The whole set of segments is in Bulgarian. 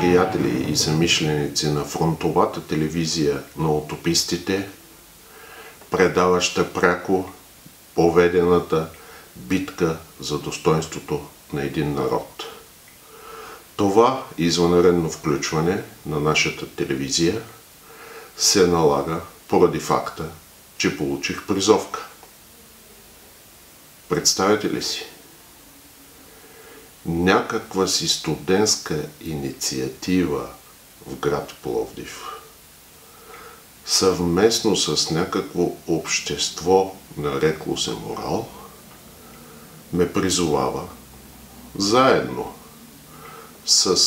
приятели и съмишленици на фронтовата телевизия на утопистите, предаваща пряко поведената битка за достойнството на един народ. Това извънредно включване на нашата телевизия се налага поради факта, че получих призовка. Представете ли си? Някаква си студентска инициатива в град Пловдив, съвместно с някакво общество, нарекло се морал, ме призовава заедно с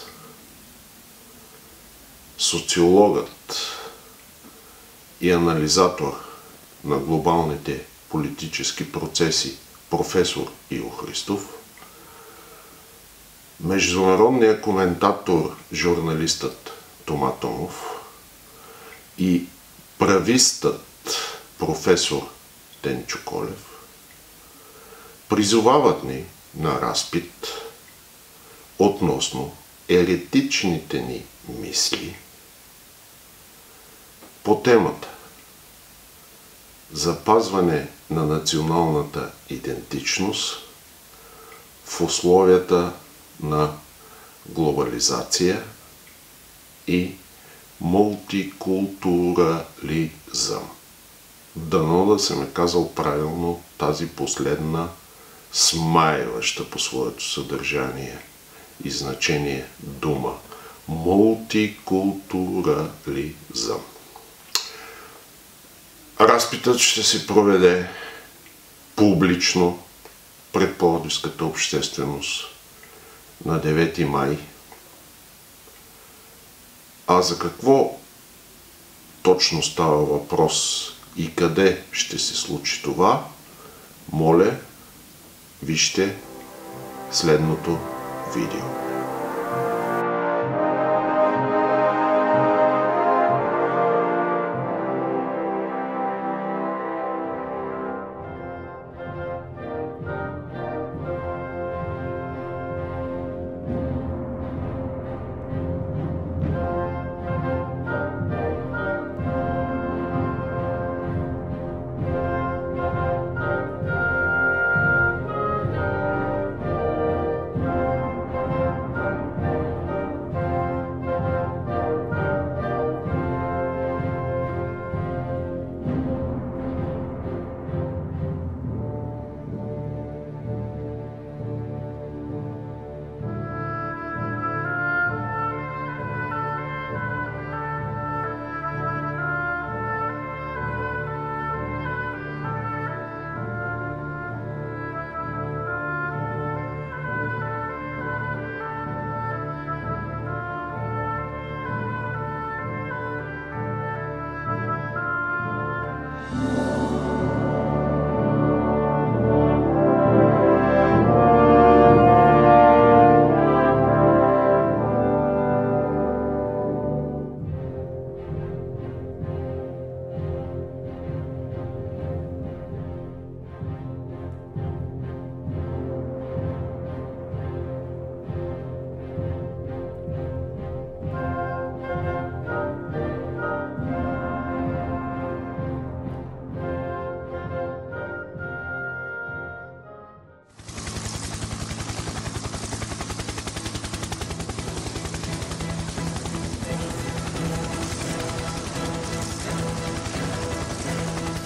социологът и анализатор на глобалните политически процеси професор Иво Христов, международният коментатор, журналистът Тома Томов и правистът професор Тенчо Колев призовават ни на разпит относно еретичните ни мисли по темата запазване на националната идентичност в условията на глобализация и мултикултурализъм. Дано да съм казал правилно тази последна смайваща по своето съдържание и значение дума. Мултикултурализъм. Разпитът ще се проведе публично пред пловдивската общественост на 9 май. А за какво точно става въпрос и къде ще се случи това, моля, вижте следното видео.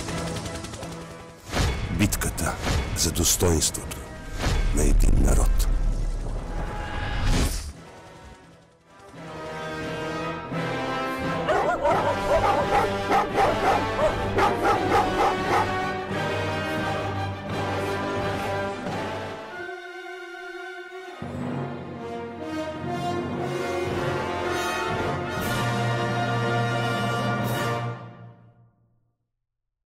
Битката за достойнството на един народ.